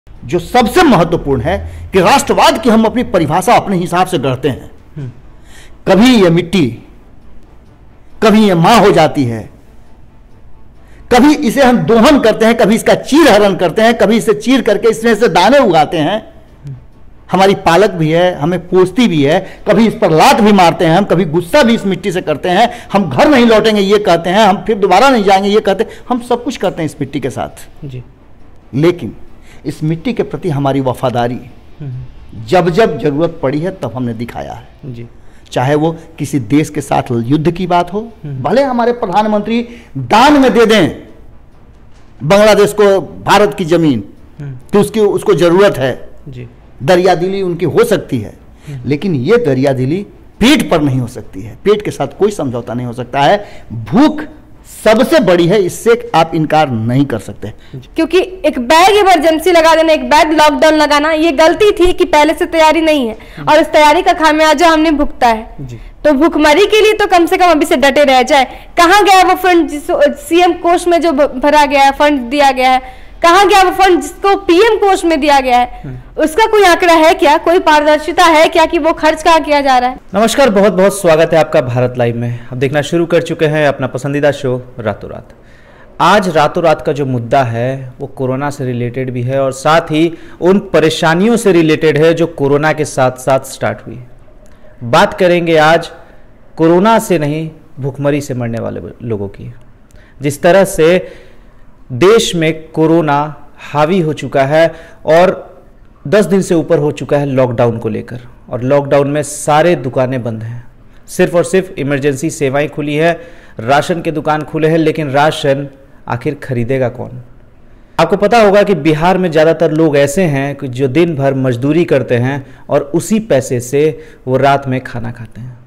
जो सबसे महत्वपूर्ण है कि राष्ट्रवाद की हम अपनी परिभाषा अपने हिसाब से गढ़ते हैं। कभी यह मिट्टी, कभी यह मां हो जाती है, कभी इसे हम दोहन करते हैं, कभी इसका चीर हरण करते हैं, कभी इसे चीर करके इसमें से दाने उगाते हैं। हमारी पालक भी है, हमें पोसती भी है, कभी इस पर लात भी मारते हैं हम, कभी गुस्सा भी इस मिट्टी से करते हैं। हम घर नहीं लौटेंगे ये कहते हैं, हम फिर दोबारा नहीं जाएंगे ये कहते हैं, हम सब कुछ करते हैं इस मिट्टी के साथ जी। लेकिन इस मिट्टी के प्रति हमारी वफादारी जब जब जरूरत पड़ी है तब हमने दिखाया है जी। चाहे वो किसी देश के साथ युद्ध की बात हो, भले हमारे प्रधानमंत्री दान में दे दें बांग्लादेश को भारत की जमीन, तो उसको जरूरत है जी। दरियादिली उनकी हो सकती है, लेकिन ये दरियादिली पेट पर नहीं हो सकती है। पेट के साथ कोई समझौता नहीं हो सकता है। भूख सबसे बड़ी है, इससे आप इनकार नहीं कर सकते। क्योंकि एक बैग इमरजेंसी लगा देना, एक बैग लॉकडाउन लगाना, ये गलती थी कि पहले से तैयारी नहीं है, और इस तैयारी का खामियाजा हमने भुगता है। तो भूखमरी के लिए तो कम से कम अभी से डटे रह जाए। कहाँ गया वो फंड सीएम कोष में जो भरा गया है, फंड दिया गया है, कहाँ गया वो फंड जिसको पीएम कोष में दिया गया है? उसका कोई आंकड़ा है क्या? कोई पारदर्शिता है क्या कि वो खर्च कहाँ किया जा रहा है? नमस्कार, बहुत बहुत स्वागत है आपका भारत लाइव में। अब देखना शुरू कर चुके हैं अपना पसंदीदा शो रातों रात। आज रातों रात का जो मुद्दा है वो कोरोना से रिलेटेड भी है और साथ ही उन परेशानियों से रिलेटेड है जो कोरोना के साथ साथ स्टार्ट हुई। बात करेंगे आज कोरोना से नहीं, भूखमरी से मरने वाले लोगों की। जिस तरह से देश में कोरोना हावी हो चुका है और 10 दिन से ऊपर हो चुका है लॉकडाउन को लेकर, और लॉकडाउन में सारे दुकानें बंद हैं, सिर्फ और सिर्फ इमरजेंसी सेवाएं खुली है, राशन के दुकान खुले हैं, लेकिन राशन आखिर खरीदेगा कौन? आपको पता होगा कि बिहार में ज़्यादातर लोग ऐसे हैं कि जो दिन भर मजदूरी करते हैं और उसी पैसे से वो रात में खाना खाते हैं।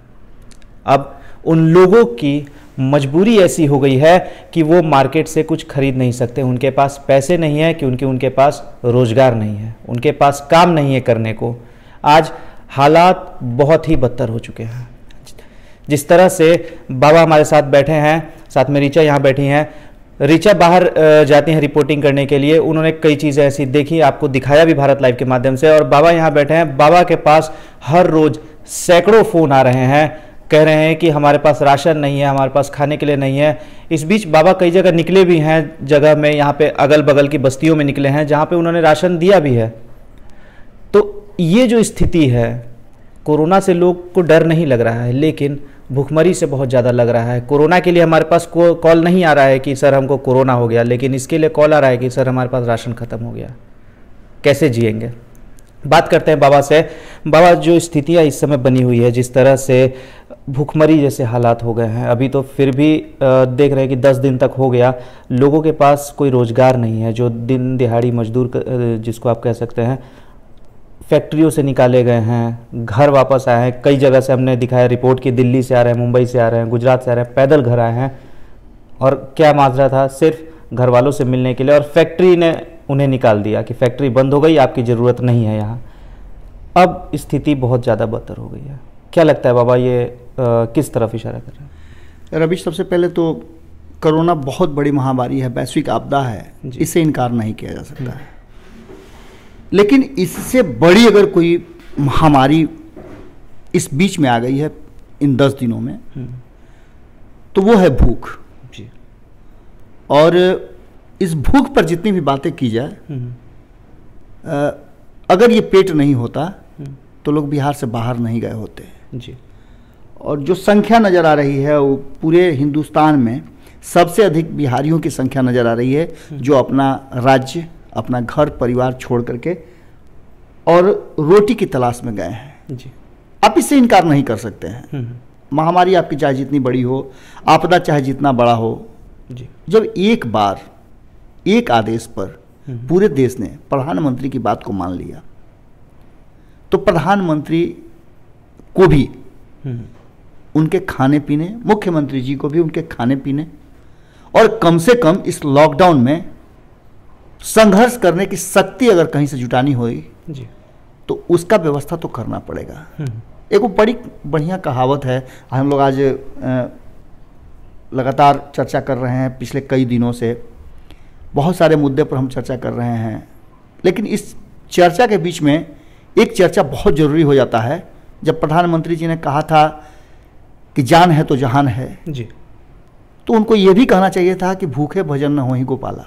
अब उन लोगों की मजबूरी ऐसी हो गई है कि वो मार्केट से कुछ खरीद नहीं सकते। उनके पास पैसे नहीं है क्योंकि उनके पास रोजगार नहीं है, उनके पास काम नहीं है करने को। आज हालात बहुत ही बदतर हो चुके हैं। जिस तरह से बाबा हमारे साथ बैठे हैं, साथ में ऋचा यहाँ बैठी हैं। ऋचा बाहर जाती हैं रिपोर्टिंग करने के लिए, उन्होंने कई चीज़ें ऐसी देखी, आपको दिखाया भी भारत लाइव के माध्यम से। और बाबा यहाँ बैठे हैं, बाबा के पास हर रोज सैकड़ों फ़ोन आ रहे हैं, कह रहे हैं कि हमारे पास राशन नहीं है, हमारे पास खाने के लिए नहीं है। इस बीच बाबा कई जगह निकले भी हैं, जगह में यहाँ पे अगल बगल की बस्तियों में निकले हैं जहाँ पे उन्होंने राशन दिया भी है। तो ये जो स्थिति है, कोरोना से लोग को डर नहीं लग रहा है, लेकिन भूखमरी से बहुत ज़्यादा लग रहा है। कोरोना के लिए हमारे पास कॉल नहीं आ रहा है कि सर हमको कोरोना हो गया, लेकिन इसके लिए कॉल आ रहा है कि सर हमारे पास राशन ख़त्म हो गया। कैसे जिएंगे? बात करते हैं बाबा से। बाबा, जो स्थितियाँ इस समय बनी हुई है, जिस तरह से भूखमरी जैसे हालात हो गए हैं, अभी तो फिर भी देख रहे हैं कि 10 दिन तक हो गया, लोगों के पास कोई रोज़गार नहीं है। जो दिन दिहाड़ी मजदूर जिसको आप कह सकते हैं, फैक्ट्रियों से निकाले गए हैं, घर वापस आए हैं। कई जगह से हमने दिखाया रिपोर्ट कि दिल्ली से आ रहे हैं, मुंबई से आ रहे हैं, गुजरात से आ रहे हैं, पैदल घर आए हैं। और क्या माजरा था? सिर्फ घर वालों से मिलने के लिए, और फैक्ट्री ने उन्हें निकाल दिया कि फैक्ट्री बंद हो गई, आपकी ज़रूरत नहीं है यहाँ। अब स्थिति बहुत ज़्यादा बदतर हो गई है। क्या लगता है बाबा, ये किस तरफ इशारा कर रहे हैं? रवि, सबसे पहले तो कोरोना बहुत बड़ी महामारी है, वैश्विक आपदा है, इससे इनकार नहीं किया जा सकता है। लेकिन इससे बड़ी अगर कोई महामारी इस बीच में आ गई है इन 10 दिनों में, तो वो है भूख जी। और इस भूख पर जितनी भी बातें की जाए, अगर ये पेट नहीं होता तो लोग बिहार से बाहर नहीं गए होते जी। और जो संख्या नज़र आ रही है वो पूरे हिंदुस्तान में सबसे अधिक बिहारियों की संख्या नज़र आ रही है, जो अपना राज्य, अपना घर परिवार छोड़ करके और रोटी की तलाश में गए हैं जी। आप इससे इनकार नहीं कर सकते हैं। महामारी आपकी चाहे जितनी बड़ी हो, आपदा चाहे जितना बड़ा हो जी, जब एक बार एक आदेश पर पूरे देश ने प्रधानमंत्री की बात को मान लिया, तो प्रधानमंत्री को भी उनके खाने पीने, मुख्यमंत्री जी को भी उनके खाने पीने, और कम से कम इस लॉकडाउन में संघर्ष करने की शक्ति अगर कहीं से जुटानी होगी जी, तो उसका व्यवस्था तो करना पड़ेगा। एक वो बड़ी बढ़िया कहावत है, हम लोग आज लगातार चर्चा कर रहे हैं, पिछले कई दिनों से बहुत सारे मुद्दे पर हम चर्चा कर रहे हैं। लेकिन इस चर्चा के बीच में एक चर्चा बहुत जरूरी हो जाता है। जब प्रधानमंत्री जी ने कहा था कि जान है तो जहान है जी, तो उनको यह भी कहना चाहिए था कि भूखे भजन न होहि गोपाला।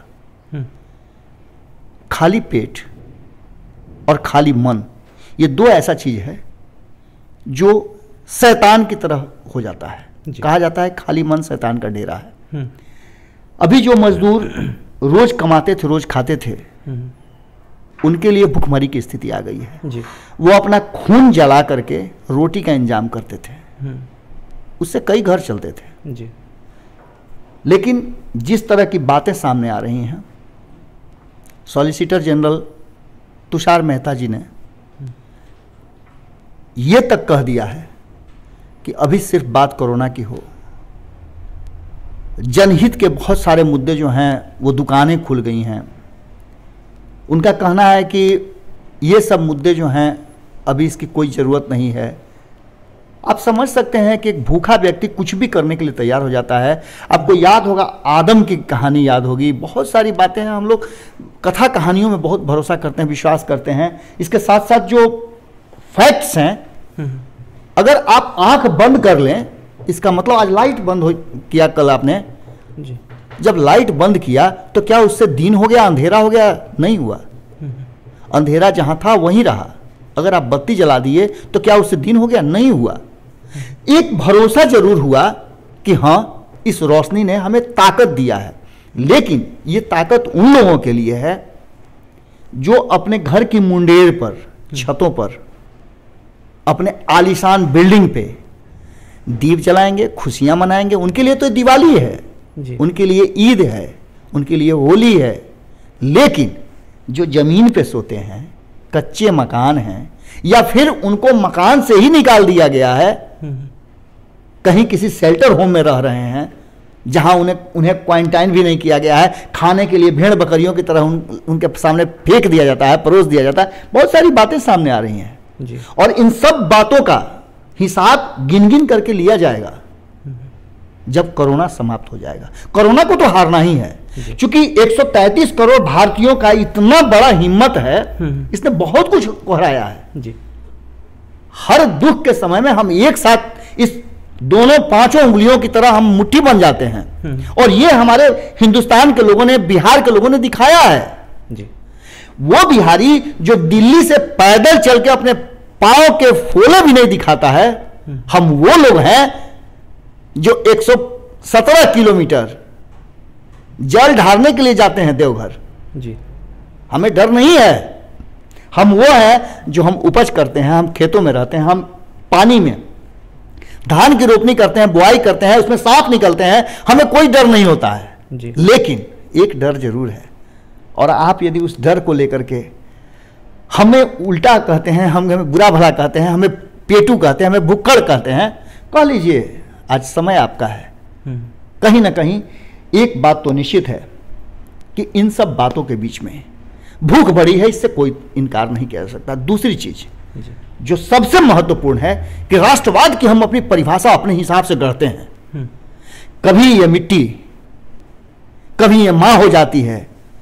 खाली पेट और खाली मन, ये दो ऐसा चीज है जो शैतान की तरह हो जाता है। कहा जाता है खाली मन शैतान का डेरा है। अभी जो मजदूर रोज कमाते थे, रोज खाते थे, उनके लिए भुखमरी की स्थिति आ गई है जी। वो अपना खून जला करके रोटी का इंतजाम करते थे, उससे कई घर चलते थे जी। लेकिन जिस तरह की बातें सामने आ रही हैं, सॉलिसिटर जनरल तुषार मेहता जी ने ये तक कह दिया है कि अभी सिर्फ बात कोरोना की हो, जनहित के बहुत सारे मुद्दे जो हैं वो दुकानें खुल गई हैं। उनका कहना है कि ये सब मुद्दे जो हैं अभी इसकी कोई ज़रूरत नहीं है। आप समझ सकते हैं कि एक भूखा व्यक्ति कुछ भी करने के लिए तैयार हो जाता है। आपको याद होगा, आदम की कहानी याद होगी, बहुत सारी बातें हैं। हम लोग कथा कहानियों में बहुत भरोसा करते हैं, विश्वास करते हैं। इसके साथ साथ जो फैक्ट्स हैं, अगर आप आंख बंद कर लें, इसका मतलब आज लाइट बंद हो किया कल आपने जी। जब लाइट बंद किया तो क्या उससे दिन हो गया, अंधेरा हो गया? नहीं हुआ। अंधेरा जहां था वहीं रहा। अगर आप बत्ती जला दिए तो क्या उससे दिन हो गया? नहीं हुआ। एक भरोसा जरूर हुआ कि हां, इस रोशनी ने हमें ताकत दिया है। लेकिन ये ताकत उन लोगों के लिए है जो अपने घर की मुंडेर पर, छतों पर, अपने आलीशान बिल्डिंग पे दीप जलाएंगे, खुशियां मनाएंगे। उनके लिए तो दिवाली है जी। उनके लिए ईद है, उनके लिए होली है। लेकिन जो जमीन पे सोते हैं, कच्चे मकान हैं, या फिर उनको मकान से ही निकाल दिया गया है, कहीं किसी शेल्टर होम में रह रहे हैं जहां उन्हें क्वारंटाइन भी नहीं किया गया है, खाने के लिए भेड़ बकरियों की तरह उनके सामने फेंक दिया जाता है, परोस दिया जाता है। बहुत सारी बातें सामने आ रही हैं जी। और और इन सब बातों का हिसाब गिन गिन करके लिया जाएगा जब कोरोना समाप्त हो जाएगा। कोरोना को तो हारना ही है, क्योंकि 133 करोड़ भारतीयों का इतना बड़ा हिम्मत है, इसने बहुत कुछ कोहराया है जी। हर दुख के समय में हम एक साथ इस दोनों पांचों उंगलियों की तरह हम मुट्ठी बन जाते हैं। और ये हमारे हिंदुस्तान के लोगों ने, बिहार के लोगों ने दिखाया है जी। वो बिहारी जो दिल्ली से पैदल चल के अपने पांव के फोले भी नहीं दिखाता है, हम वो लोग हैं जो 117 किलोमीटर जल ढारने के लिए जाते हैं देवघर। जी। हमें डर नहीं है। हम वो हैं जो हम उपज करते हैं, हम खेतों में रहते हैं, हम पानी में धान की रोपनी करते हैं, बुआई करते हैं, उसमें सांप निकलते हैं, हमें कोई डर नहीं होता है जी। लेकिन एक डर जरूर है। और आप यदि उस डर को लेकर के हमें उल्टा कहते हैं, हमें बुरा भला कहते हैं, हमें पेटू कहते हैं, हमें भुक्कड़ कहते हैं, कह लीजिए आज समय आपका है। कहीं ना कहीं एक बात तो निश्चित है कि इन सब बातों के बीच में भूख बढ़ी है, इससे कोई इनकार नहीं किया जा सकता। दूसरी चीज जो सबसे महत्वपूर्ण है कि राष्ट्रवाद की हम अपनी परिभाषा अपने हिसाब से गढ़ते हैं। कभी ये मिट्टी, कभी ये मां हो जाती है,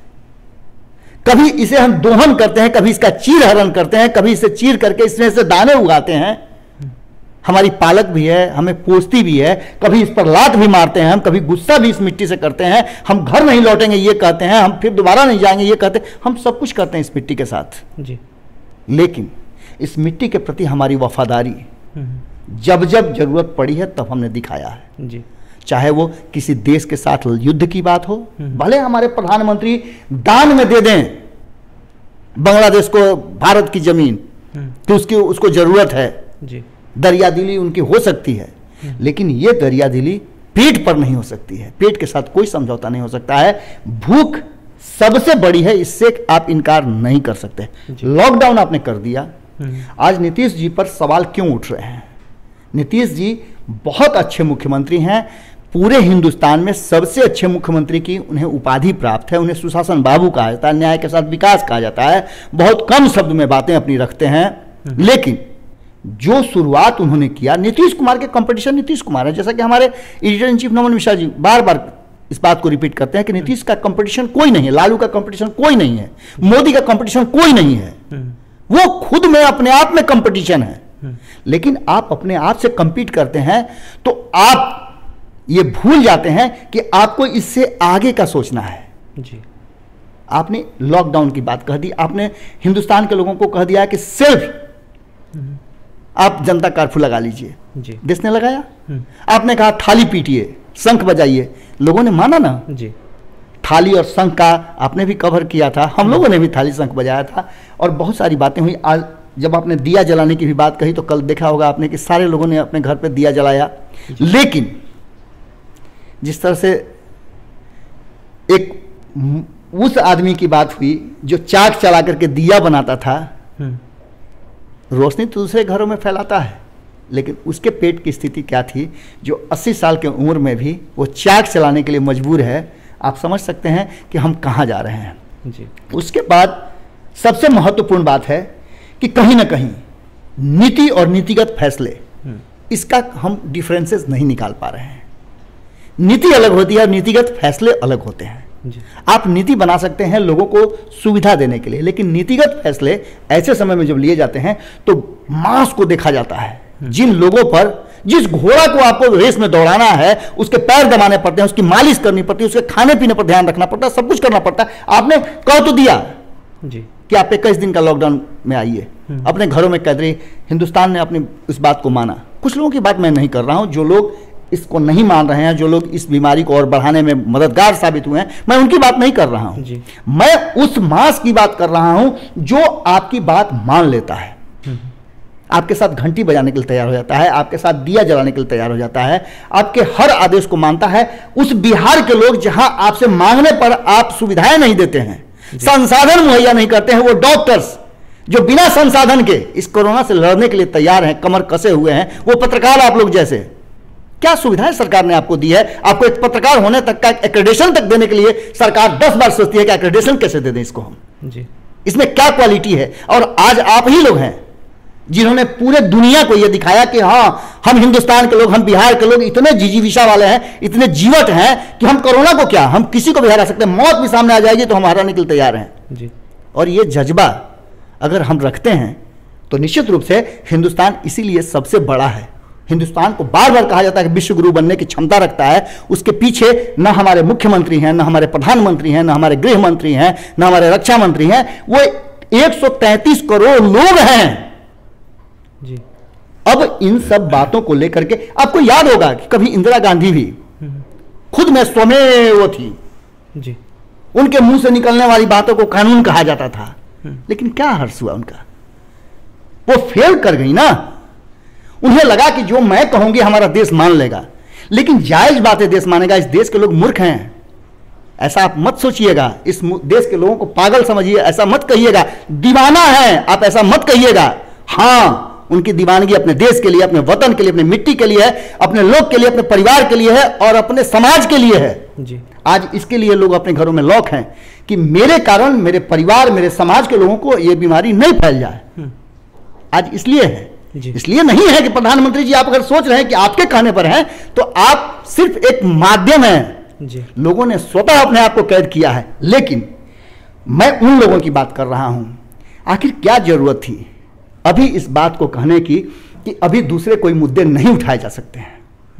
कभी इसे हम दोहन करते हैं, कभी इसका चीर हरण करते हैं, कभी इसे चीर करके इसमें से दाने उगाते हैं। हमारी पालक भी है, हमें पोसती भी है, कभी इस पर लात भी मारते हैं हम, कभी गुस्सा भी इस मिट्टी से करते हैं। हम घर नहीं लौटेंगे ये कहते हैं, हम फिर दोबारा नहीं जाएंगे ये कहते हैं, हम सब कुछ करते हैं इस मिट्टी के साथ जी। लेकिन इस मिट्टी के प्रति हमारी वफादारी जब जब जरूरत पड़ी है तब हमने दिखाया है जी। चाहे वो किसी देश के साथ युद्ध की बात हो, भले हमारे प्रधानमंत्री दान में दे दें बांग्लादेश को भारत की जमीन कि उसको जरूरत है जी। दरियादिली उनकी हो सकती है, लेकिन ये दरियादिली पेट पर नहीं हो सकती है। पेट के साथ कोई समझौता नहीं हो सकता है। भूख सबसे बड़ी है, इससे आप इनकार नहीं कर सकते। लॉकडाउन आपने कर दिया, आज नीतीश जी पर सवाल क्यों उठ रहे हैं? नीतीश जी बहुत अच्छे मुख्यमंत्री हैं, पूरे हिंदुस्तान में सबसे अच्छे मुख्यमंत्री की उन्हें उपाधि प्राप्त है। उन्हें सुशासन बाबू कहा जाता है, न्याय के साथ विकास कहा जाता है, बहुत कम शब्द में बातें अपनी रखते हैं। लेकिन जो शुरुआत उन्होंने किया, नीतीश कुमार के कंपटीशन नीतीश कुमार है, जैसा कि हमारे editor in chief Naman Mishra ji बार बार इस बात को रिपीट करते हैं कि नीतीश का कंपटीशन कोई नहीं है, लालू का कंपटीशन कोई नहीं है, मोदी का कंपटीशन कोई नहीं है। वो खुद में अपने आप में कंपटीशन है। लेकिन आप अपने आप से कंपीट करते हैं तो आप ये भूल जाते हैं कि आपको इससे आगे का सोचना है जी। आपने लॉकडाउन की बात कह दी, आपने हिंदुस्तान के लोगों को कह दिया कि सिर्फ आप जनता कर्फ्यू लगा लीजिए जी। देश ने लगाया। आपने कहा थाली पीटिए, शंख बजाइए, लोगों ने माना ना जी। थाली और शंख का आपने भी कवर किया था, हम लोगों ने भी थाली शंख बजाया था और बहुत सारी बातें हुई। आज जब आपने दिया जलाने की भी बात कही तो कल देखा होगा आपने कि सारे लोगों ने अपने घर पे दिया जलाया। लेकिन जिस तरह से एक उस आदमी की बात हुई जो चाक चला करके दिया बनाता था, रोशनी तो दूसरे घरों में फैलाता है, लेकिन उसके पेट की स्थिति क्या थी जो 80 साल की उम्र में भी वो चाक चलाने के लिए मजबूर है। आप समझ सकते हैं कि हम कहाँ जा रहे हैं जी। उसके बाद सबसे महत्वपूर्ण बात है कि कहीं ना कहीं नीति और नीतिगत फैसले, इसका हम डिफरेंसेस नहीं निकाल पा रहे हैं। नीति अलग होती है और नीतिगत फैसले अलग होते हैं जी। आप नीति बना सकते हैं लोगों को सुविधा देने के लिए, लेकिन नीतिगत फैसले ऐसे समय में जब लिए जाते हैं तो मास को देखा जाता है। जिन लोगों पर, जिस घोड़ा को आपको रेस में दौड़ाना है उसके पैर दबाने पड़ते हैं, उसकी मालिश करनी पड़ती है, उसके खाने पीने पर ध्यान रखना पड़ता है, सब कुछ करना पड़ता है। आपने कह तो दिया जी कि आप 21 दिन का लॉकडाउन में आइए, अपने घरों में कैद रहिए। हिंदुस्तान ने अपनी इस बात को माना। कुछ लोगों की बात मैं नहीं कर रहा हूं, जो लोग इसको नहीं मान रहे हैं, जो लोग इस बीमारी को और बढ़ाने में मददगार साबित हुए हैं, मैं उनकी बात नहीं कर रहा हूं जी। मैं उस मास की बात कर रहा हूं जो आपकी बात मान लेता है, आपके साथ घंटी बजाने के लिए तैयार हो जाता है, आपके साथ दिया जलाने के लिए तैयार हो जाता है, आपके हर आदेश को मानता है। उस बिहार के लोग जहां आपसे मांगने पर आप सुविधाएं नहीं देते हैं, संसाधन मुहैया नहीं करते हैं, वो डॉक्टर्स जो बिना संसाधन के इस कोरोना से लड़ने के लिए तैयार हैं, कमर कसे हुए हैं, वो पत्रकार आप लोग जैसे, क्या सुविधाएं सरकार ने आपको दी है? आपको एक पत्रकार होने तक का एक्रेडिटेशन तक देने के लिए सरकार 10 बार सोचती है कि एक्रेडिटेशन कैसे दे दें इसको हम जी। इसमें क्या क्वालिटी है? और आज आप ही लोग हैं जिन्होंने पूरे दुनिया को यह दिखाया कि हाँ, हम हिंदुस्तान के लोग, हम बिहार के लोग इतने जिजीविषा वाले हैं, इतने जीवट हैं कि हम कोरोना को क्या, हम किसी को भी हरा सकते हैं। मौत भी सामने आ जाएगी तो हम हराने के लिए तैयार हैं जी। और ये जज्बा अगर हम रखते हैं तो निश्चित रूप से हिंदुस्तान इसीलिए सबसे बड़ा है। हिंदुस्तान को बार बार कहा जाता है कि विश्व गुरु बनने की क्षमता रखता है। उसके पीछे न हमारे मुख्यमंत्री हैं, न हमारे प्रधानमंत्री हैं, न हमारे गृह मंत्री हैं, न हमारे रक्षा मंत्री हैं, वो 133 करोड़ लोग हैं जी। अब इन सब बातों को लेकर के आपको याद होगा कि कभी इंदिरा गांधी भी खुद में स्वमेव थी जी। उनके मुंह से निकलने वाली बातों को कानून कहा जाता था, लेकिन क्या हर्ष हुआ उनका? वो फेल कर गई ना। उन्हें लगा कि जो मैं कहूंगी हमारा देश मान लेगा, लेकिन जायज बातें देश मानेगा। इस देश के लोग मूर्ख हैं, ऐसा आप मत सोचिएगा। इस देश के लोगों को पागल समझिए, ऐसा मत कहिएगा। दीवाना है आप, ऐसा मत कहिएगा। हाँ, उनकी दीवानगी अपने देश के लिए, अपने वतन के लिए, अपने मिट्टी के लिए है, अपने लोग के लिए, अपने परिवार के लिए है और अपने समाज के लिए है जी। आज इसके लिए लोग अपने घरों में लॉक हैं कि मेरे कारण मेरे परिवार, मेरे समाज के लोगों को यह बीमारी नहीं फैल जाए। आज इसलिए है, इसलिए नहीं है कि प्रधानमंत्री जी आप अगर सोच रहे हैं कि आपके कहने पर हैं तो आप सिर्फ एक माध्यम हैं जी। लोगों ने स्वतः अपने आप को कैद किया है। लेकिन मैं उन लोगों की बात कर रहा हूं, आखिर क्या जरूरत थी अभी इस बात को कहने की कि अभी दूसरे कोई मुद्दे नहीं उठाए जा सकते हैं?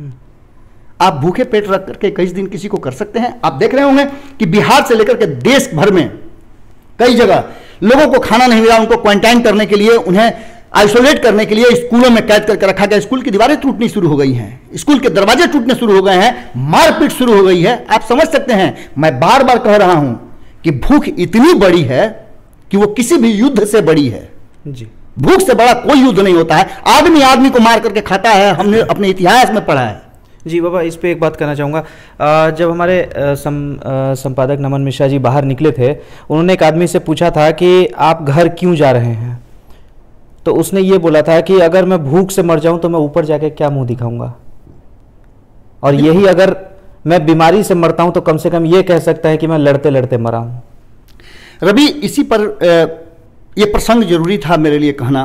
आप भूखे पेट रख करके कई दिन किसी को कर सकते हैं? आप देख रहे होंगे कि बिहार से लेकर के देश भर में कई जगह लोगों को खाना नहीं मिला, उनको क्वारंटाइन करने के लिए, उन्हें आइसोलेट करने के लिए स्कूलों में कैद करके रखा गया। स्कूल की दीवारें टूटनी शुरू हो गई हैं, स्कूल के दरवाजे टूटने शुरू हो गए हैं, मारपीट शुरू हो गई है। आप समझ सकते हैं, मैं बार बार कह रहा हूं कि भूख इतनी बड़ी है कि वो किसी भी युद्ध से बड़ी है जी। भूख से बड़ा कोई युद्ध नहीं होता है। आदमी आदमी को मार करके खाता है, हमने अपने इतिहास में पढ़ा है जी। बाबा, इस पे एक बात कहना चाहूँगा। जब हमारे संपादक नमन मिश्रा जी बाहर निकले थे, उन्होंने एक आदमी से पूछा था कि आप घर क्यों जा रहे हैं, तो उसने ये बोला था कि अगर मैं भूख से मर जाऊं तो मैं ऊपर जाके क्या मुंह दिखाऊंगा, और यही अगर मैं बीमारी से मरता हूं तो कम से कम ये कह सकता है कि मैं लड़ते लड़ते मरा हूं। रवि, इसी पर यह प्रसंग जरूरी था मेरे लिए कहना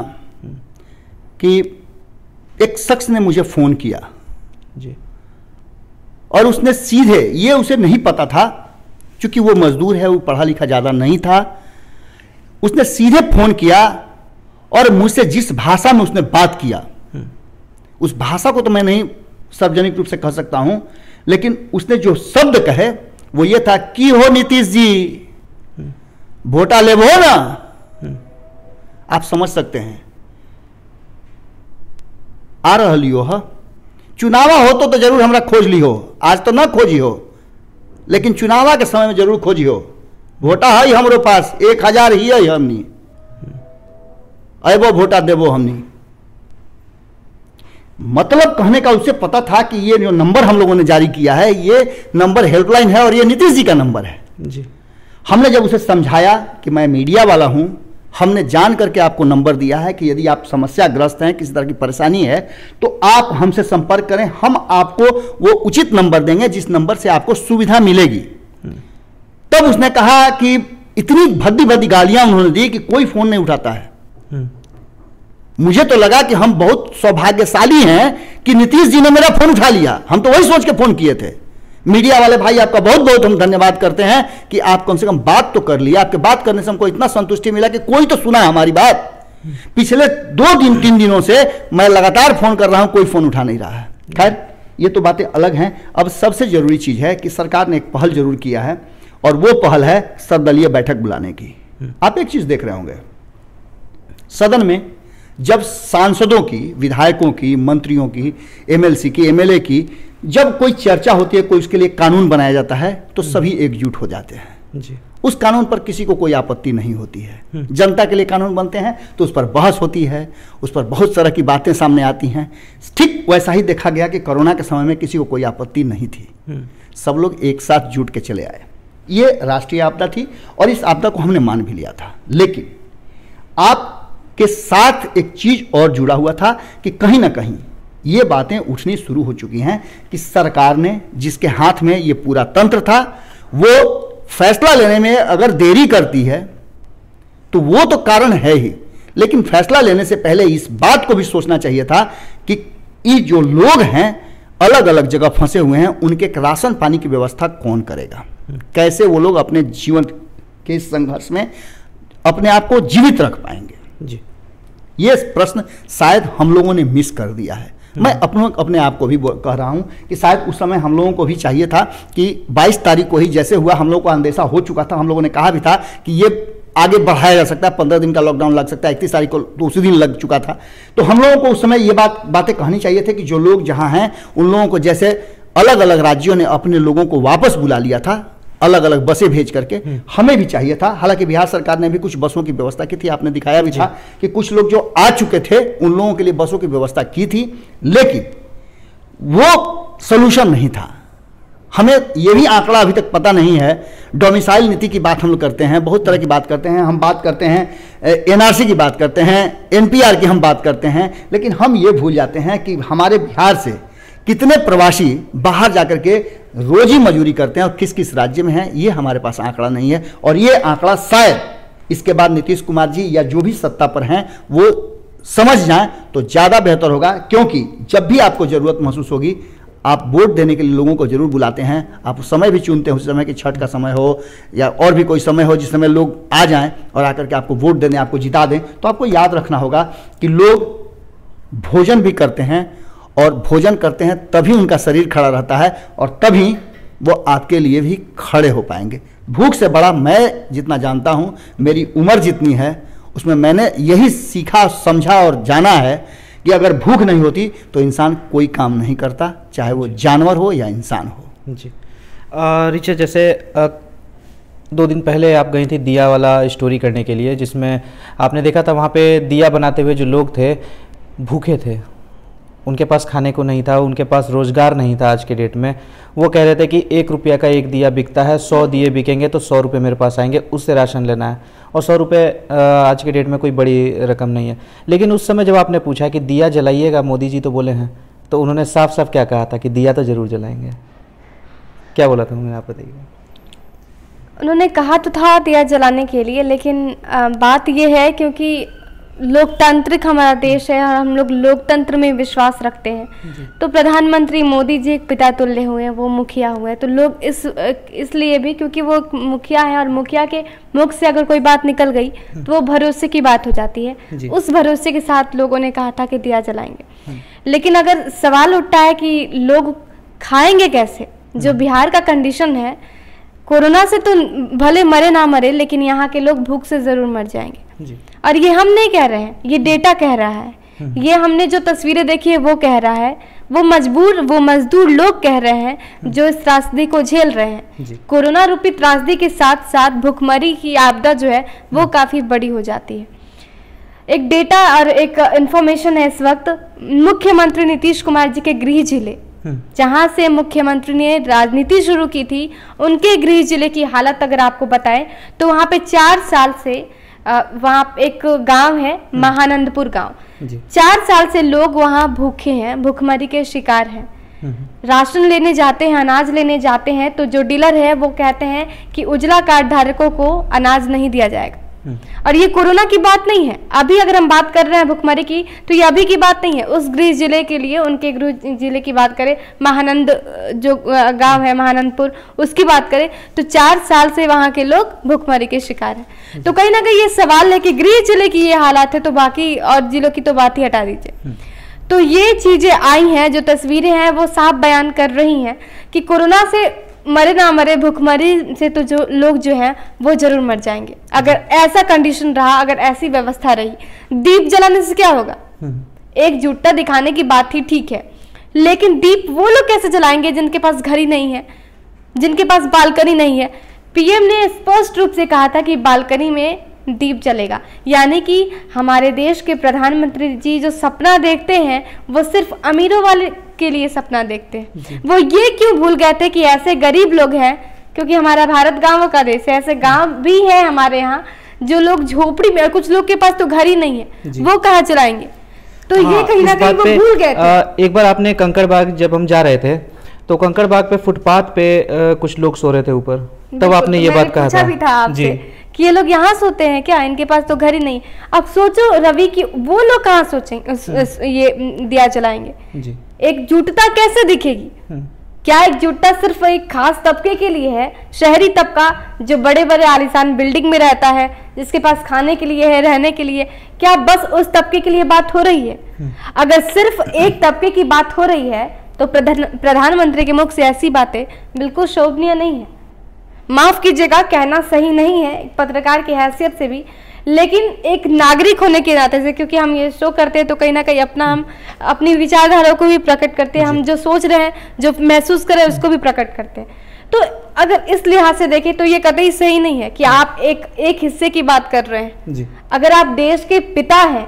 कि एक शख्स ने मुझे फोन किया जी। और उसने सीधे, ये उसे नहीं पता था क्योंकि वो मजदूर है, वो पढ़ा लिखा ज़्यादा नहीं था, उसने सीधे फोन किया और मुझसे जिस भाषा में उसने बात किया, उस भाषा को तो मैं नहीं सार्वजनिक रूप से कह सकता हूं, लेकिन उसने जो शब्द कहे वो ये था कि हो नीतीश जी वोटा लेबो ना। आप समझ सकते हैं, आ रही हो चुनावा हो तो जरूर हमरा खोज ली हो, आज तो ना खोजी हो, लेकिन चुनावा के समय में जरूर खोजी हो। वोटा है हमरो पास 1000 ही है, हमनी अबो वोटा देबो हमनी। मतलब कहने का उसे पता था कि ये जो नंबर हम लोगों ने जारी किया है, ये नंबर हेल्पलाइन है और ये नीतीश जी का नंबर है जी। हमने जब उसे समझाया कि मैं मीडिया वाला हूं, हमने जान करके आपको नंबर दिया है कि यदि आप समस्याग्रस्त हैं, किसी तरह की परेशानी है, तो आप हमसे संपर्क करें, हम आपको वो उचित नंबर देंगे जिस नंबर से आपको सुविधा मिलेगी। तब उसने कहा कि इतनी भद्दी भद्दी गालियां उन्होंने दी कि कोई फोन नहीं उठाता है। मुझे तो लगा कि हम बहुत सौभाग्यशाली हैं कि नीतीश जी ने मेरा फोन उठा लिया। हम तो वही सोच के फोन किए थे। मीडिया वाले भाई आपका बहुत बहुत हम धन्यवाद करते हैं कि आप कम से कम बात तो कर लिया। आपके बात करने से हमको इतना संतुष्टि मिला कि कोई तो सुना हमारी बात। पिछले 2-3 दिनों से मैं लगातार फोन कर रहा हूं, कोई फोन उठा नहीं रहा है। खैर ये तो बातें अलग हैं। अब सबसे जरूरी चीज है कि सरकार ने एक पहल जरूर किया है और वो पहल है सर्वदलीय बैठक बुलाने की। आप एक चीज देख रहे होंगे, सदन में जब सांसदों की, विधायकों की, मंत्रियों की, एमएलसी की, एमएलए की जब कोई चर्चा होती है, कोई उसके लिए कानून बनाया जाता है, तो सभी एकजुट हो जाते हैं जी। उस कानून पर किसी को कोई आपत्ति नहीं होती है। जनता के लिए कानून बनते हैं तो उस पर बहस होती है, उस पर बहुत तरह की बातें सामने आती हैं। ठीक वैसा ही देखा गया कि कोरोना के समय में किसी को कोई आपत्ति नहीं थी, सब लोग एक साथ जुट के चले आए। ये राष्ट्रीय आपदा थी और इस आपदा को हमने मान भी लिया था, लेकिन आपके साथ एक चीज और जुड़ा हुआ था कि कहीं ना कहीं ये बातें उठनी शुरू हो चुकी हैं कि सरकार ने, जिसके हाथ में ये पूरा तंत्र था, वो फैसला लेने में अगर देरी करती है तो वो तो कारण है ही, लेकिन फैसला लेने से पहले इस बात को भी सोचना चाहिए था कि ये जो लोग हैं अलग अलग जगह फंसे हुए हैं, उनके राशन पानी की व्यवस्था कौन करेगा, कैसे वो लोग अपने जीवन के संघर्ष में अपने आप को जीवित रख पाएंगे जी। ये प्रश्न शायद हम लोगों ने मिस कर दिया है। मैं अपने आप को भी कह रहा हूं कि शायद उस समय हम लोगों को भी चाहिए था कि 22 तारीख को ही जैसे हुआ, हम लोगों को अंदेशा हो चुका था, हम लोगों ने कहा भी था कि ये आगे बढ़ाया जा सकता है, 15 दिन का लॉकडाउन लग सकता है, 31 तारीख को तो उसी दिन लग चुका था। तो हम लोगों को उस समय ये बातें कहनी चाहिए थे कि जो लोग जहां हैं उन लोगों को, जैसे अलग अलग राज्यों ने अपने लोगों को वापस बुला लिया था अलग अलग बसें भेज करके, हमें भी चाहिए था। हालांकि बिहार सरकार ने भी कुछ बसों की व्यवस्था की थी, आपने दिखाया भी था कि कुछ लोग जो आ चुके थे उन लोगों के लिए बसों की व्यवस्था की थी, लेकिन वो सलूशन नहीं था। हमें यह भी आंकड़ा अभी तक पता नहीं है। डोमिसाइल नीति की बात हम लोग करते हैं, बहुत तरह की बात करते हैं, हम बात करते हैं एनआरसी की बात करते हैं, एनपीआर की हम बात करते हैं, लेकिन हम ये भूल जाते हैं कि हमारे बिहार से कितने प्रवासी बाहर जाकर के रोजी मजूरी करते हैं और किस किस राज्य में हैं, ये हमारे पास आंकड़ा नहीं है। और ये आंकड़ा शायद इसके बाद नीतीश कुमार जी या जो भी सत्ता पर हैं वो समझ जाएं तो ज़्यादा बेहतर होगा, क्योंकि जब भी आपको ज़रूरत महसूस होगी आप वोट देने के लिए लोगों को जरूर बुलाते हैं, आप समय भी चुनते हैं, उस समय कि छठ का समय हो या और भी कोई समय हो जिस समय लोग आ जाएं और आकर के आपको वोट देने, आपको जिता दें। तो आपको याद रखना होगा कि लोग भोजन भी करते हैं और भोजन करते हैं तभी उनका शरीर खड़ा रहता है और तभी वो आपके लिए भी खड़े हो पाएंगे। भूख से बड़ा मैं जितना जानता हूँ, मेरी उम्र जितनी है उसमें मैंने यही सीखा, समझा और जाना है कि अगर भूख नहीं होती तो इंसान कोई काम नहीं करता, चाहे वो जानवर हो या इंसान हो। जी ऋचा, जैसे 2 दिन पहले आप गई थी दिया वाला स्टोरी करने के लिए, जिसमें आपने देखा था वहाँ पे दिया बनाते हुए जो लोग थे भूखे थे, उनके पास खाने को नहीं था, उनके पास रोज़गार नहीं था। आज के डेट में वो कह रहे थे कि 1 रुपया का एक दिया बिकता है, 100 दिए बिकेंगे तो 100 रुपये मेरे पास आएंगे, उससे राशन लेना है। और 100 रुपये आज के डेट में कोई बड़ी रकम नहीं है। लेकिन उस समय जब आपने पूछा कि दिया जलाइएगा, मोदी जी तो बोले हैं, तो उन्होंने साफ साफ क्या कहा था कि दिया तो ज़रूर जलाएंगे। क्या बोला था उन्होंने, आप बताइए। उन्होंने कहा तो था दिया जलाने के लिए, लेकिन बात यह है क्योंकि लोकतांत्रिक हमारा देश है और हम लोग लोकतंत्र में विश्वास रखते हैं। तो प्रधानमंत्री मोदी जी एक पिता तुल्य हुए हैं, वो मुखिया हुए, तो लोग इसलिए भी क्योंकि वो मुखिया है और मुखिया के मुख से अगर कोई बात निकल गई तो वो भरोसे की बात हो जाती है। उस भरोसे के साथ लोगों ने कहा था कि दिया जलाएंगे। लेकिन अगर सवाल उठता है कि लोग खाएंगे कैसे, जो बिहार का कंडीशन है, कोरोना से तो भले मरे ना मरे लेकिन यहाँ के लोग भूख से जरूर मर जाएंगे जी। और ये हम नहीं कह रहे हैं, ये डेटा कह रहा है, ये हमने जो तस्वीरें देखी है वो कह रहा है, वो मजदूर लोग कह रहे हैं जो इस त्रासदी को झेल रहे हैं। कोरोना रूपी त्रासदी के साथ साथ भुखमरी की आपदा जो है वो काफी बड़ी हो जाती है। एक डेटा और एक इंफॉर्मेशन है इस वक्त, मुख्यमंत्री नीतीश कुमार जी के गृह जिले जहां से मुख्यमंत्री ने राजनीति शुरू की थी, उनके गृह जिले की हालत अगर आपको बताएं तो वहां पे 4 साल से वहां एक गांव है महानंदपुर गांव, 4 साल से लोग वहां भूखे हैं, भूखमरी के शिकार हैं। राशन लेने जाते हैं, अनाज लेने जाते हैं तो जो डीलर है वो कहते हैं कि उजला कार्ड धारकों को अनाज नहीं दिया जाएगा। और ये कोरोना की बात नहीं है, अभी अगर हम बात कर रहे हैं भुखमरी की तो ये अभी की बात नहीं है, उस गृह जिले के लिए, उनके गृह जिले की बात करें, महानंद जो गांव है महानंदपुर, उसकी बात करें तो 4 साल से वहां के लोग भुखमरी के शिकार हैं। तो कहीं ना कहीं ये सवाल है कि गृह जिले की ये हालात है तो बाकी और जिलों की तो बात ही हटा दीजिए। तो ये चीजें आई हैं, जो तस्वीरें हैं वो साफ बयान कर रही हैं कि कोरोना से मरे ना मरे, भुखमरी से तो जो लोग जो हैं वो जरूर मर जाएंगे। अगर ऐसा कंडीशन रहा, अगर ऐसी व्यवस्था रही, दीप जलाने से क्या होगा? एकजुटता दिखाने की बात ही ठीक है, लेकिन दीप वो लोग कैसे जलाएंगे जिनके पास घर ही नहीं है, जिनके पास बालकनी नहीं है। पीएम ने स्पष्ट रूप से कहा था कि बालकनी में दीप जलेगा, यानी कि हमारे देश के प्रधानमंत्री जी जो सपना देखते हैं वो सिर्फ अमीरों वाले के लिए सपना देखते हैं। वो ये क्यों भूल गए थे कि ऐसे गरीब लोग हैं, क्योंकि हमारा भारत गांवों का देश है, ऐसे गांव भी है हमारे यहाँ जो लोग झोपड़ी में, और कुछ लोग के पास तो घर ही नहीं है, वो कहाँ चलाएंगे? तो ये कहीं ना कहीं वो भूल गए थे। एक बार आपने कंकड़बाग जब हम जा रहे थे तो कंकड़बाग पे फुटपाथ पे कुछ लोग सो रहे थे ऊपर, तब आपने ये बात कहा था भी था आपसे कि ये लोग यहाँ सोते हैं क्या, इनके पास तो घर ही नहीं। अब सोचो रवि की वो लोग कहाँ सोचेंगे ये दिया जलाएंगे जी। एकजुटता कैसे दिखेगी? क्या एकजुटता सिर्फ एक खास तबके के लिए है, शहरी तबका जो बड़े बड़े आलीशान बिल्डिंग में रहता है, जिसके पास खाने के लिए है, रहने के लिए, क्या बस उस तबके के लिए बात हो रही है? अगर सिर्फ एक तबके की बात हो रही है तो प्रधानमंत्री के मुख से ऐसी बातें बिल्कुल शोभनीय नहीं है। माफ कीजिएगा, कहना सही नहीं है पत्रकार की हैसियत से भी, लेकिन एक नागरिक होने के नाते से, क्योंकि हम ये शो करते हैं तो कहीं ना कहीं हम अपनी विचारधारा को भी प्रकट करते हैं, हम जो सोच रहे हैं, जो महसूस कर रहे हैं उसको भी प्रकट करते हैं। तो अगर इस लिहाज से देखें तो ये कतई सही नहीं है कि आप एक हिस्से की बात कर रहे हैं जी। अगर आप देश के पिता हैं,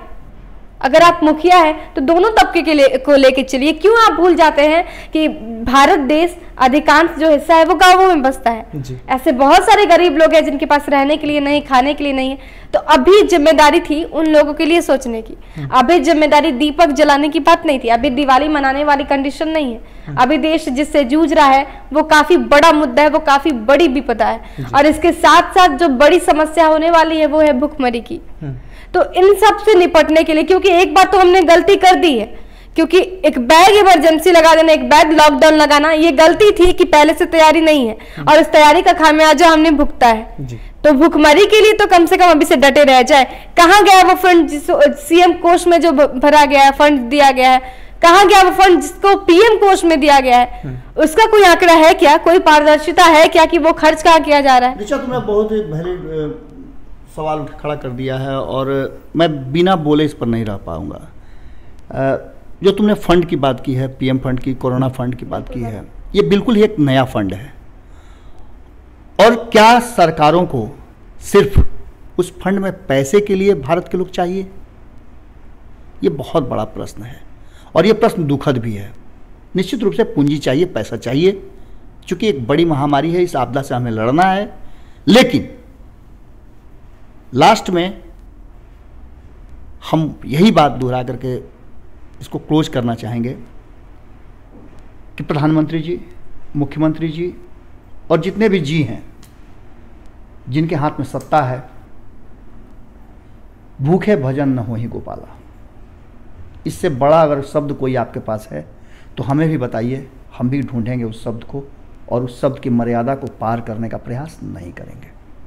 अगर आप मुखिया है तो दोनों तबके को लेके चलिए। क्यों आप भूल जाते हैं कि भारत देश अधिकांश जो हिस्सा है वो गांवों में बसता है। ऐसे बहुत सारे गरीब लोग हैं जिनके पास रहने के लिए नहीं, खाने के लिए नहीं है। तो अभी जिम्मेदारी थी उन लोगों के लिए सोचने की, अभी जिम्मेदारी दीपक जलाने की बात नहीं थी, अभी दिवाली मनाने वाली कंडीशन नहीं है। अभी देश जिससे जूझ रहा है वो काफी बड़ा मुद्दा है, वो काफी बड़ी विपदा है, और इसके साथ साथ जो बड़ी समस्या होने वाली है वो है भुखमरी की। तो इन सब से निपटने के लिए, क्योंकि एक बार तो हमने गलती कर दी है, क्योंकि एक बैग इमरजेंसी लगा देना, एक बैग लॉकडाउन लगाना, ये गलती थी कि पहले से तैयारी नहीं है, और इस तैयारी का खामियाजा हमने भुगता है। तो भुखमरी के लिए तो कम से कम अभी से डटे रह जाए। कहाँ गया वो फंड सीएम कोष में जो भरा गया है, फंड दिया गया है, कहाँ गया वो फंड जिसको पीएम कोष में दिया गया है? उसका कोई आंकड़ा है क्या? कोई पारदर्शिता है क्या कि वो खर्च कहाँ किया जा रहा है? तुमने बहुत ही सवाल खड़ा कर दिया है और मैं बिना बोले इस पर नहीं रह पाऊंगा। जो तुमने फंड की बात की है, पीएम फंड की, कोरोना फंड की बात की है, ये बिल्कुल ही एक नया फंड है। और क्या सरकारों को सिर्फ उस फंड में पैसे के लिए भारत के लोग चाहिए? ये बहुत बड़ा प्रश्न है, और ये प्रश्न दुखद भी है। निश्चित रूप से पूंजी चाहिए, पैसा चाहिए, क्योंकि एक बड़ी महामारी है, इस आपदा से हमें लड़ना है। लेकिन लास्ट में हम यही बात दोहरा करके इसको क्लोज करना चाहेंगे कि प्रधानमंत्री जी, मुख्यमंत्री जी और जितने भी जी हैं जिनके हाथ में सत्ता है, भूखे भजन न होहि गोपाला। इससे बड़ा अगर शब्द कोई आपके पास है तो हमें भी बताइए, हम भी ढूंढेंगे उस शब्द को और उस शब्द की मर्यादा को पार करने का प्रयास नहीं करेंगे।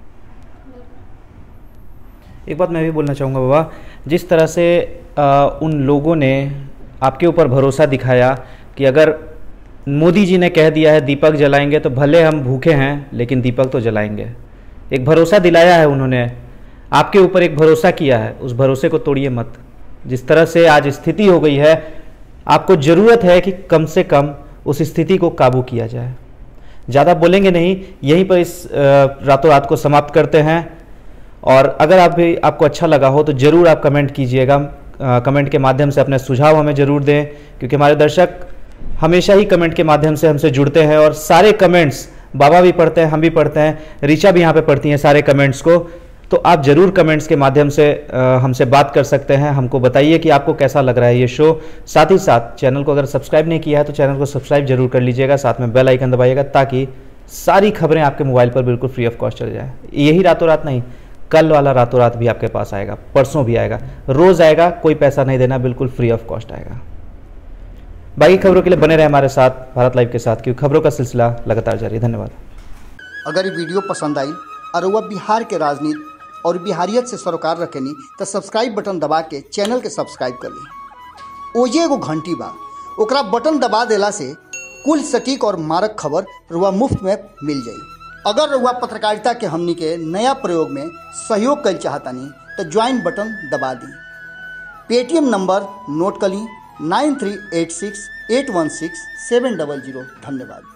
एक बात मैं भी बोलना चाहूँगा बाबा, जिस तरह से उन लोगों ने आपके ऊपर भरोसा दिखाया कि अगर मोदी जी ने कह दिया है दीपक जलाएंगे तो भले हम भूखे हैं लेकिन दीपक तो जलाएंगे, एक भरोसा दिलाया है उन्होंने, आपके ऊपर एक भरोसा किया है, उस भरोसे को तोड़िए मत। जिस तरह से आज स्थिति हो गई है, आपको ज़रूरत है कि कम से कम उस स्थिति को काबू किया जाए। ज़्यादा बोलेंगे नहीं, यहीं पर इस रातों रात को समाप्त करते हैं। और अगर आपको अच्छा लगा हो तो ज़रूर आप कमेंट कीजिएगा, कमेंट के माध्यम से अपने सुझाव हमें ज़रूर दें, क्योंकि हमारे दर्शक हमेशा ही कमेंट के माध्यम से हमसे जुड़ते हैं और सारे कमेंट्स बाबा भी पढ़ते हैं, हम भी पढ़ते हैं, ऋचा भी यहाँ पे पढ़ती हैं सारे कमेंट्स को। तो आप ज़रूर कमेंट्स के माध्यम से हमसे बात कर सकते हैं, हमको बताइए कि आपको कैसा लग रहा है ये शो। साथ ही साथ चैनल को अगर सब्सक्राइब नहीं किया है तो चैनल को सब्सक्राइब जरूर कर लीजिएगा, साथ में बेल आइकन दबाइएगा ताकि सारी खबरें आपके मोबाइल पर बिल्कुल फ्री ऑफ कॉस्ट चल जाए। यही रातों रात नहीं, कल वाला रातों रात भी आपके पास आएगा, परसों भी आएगा, रोज़ आएगा, कोई पैसा नहीं देना, बिल्कुल फ्री ऑफ कॉस्ट आएगा। बाकी खबरों के लिए बने रहे हमारे साथ भारत लाइव के साथ, क्योंकि खबरों का सिलसिला लगातार जारी है। धन्यवाद। अगर ये वीडियो पसंद आई और वह बिहार के राजनीति और बिहारियत से सरोकार रखेनी तो सब्सक्राइब बटन दबा के चैनल के सब्सक्राइब कर ली। ओजे एगो घंटी बा, ओकरा बटन दबा देला से कुल सटीक और मारक खबर रुआ मुफ्त में मिल जाई। अगर रुआ पत्रकारिता के हमनी के नया प्रयोग में सहयोग कर चाहतानी तो ज्वाइन बटन दबा दी। पेटीएम नंबर नोट कर ली 9386816700। धन्यवाद।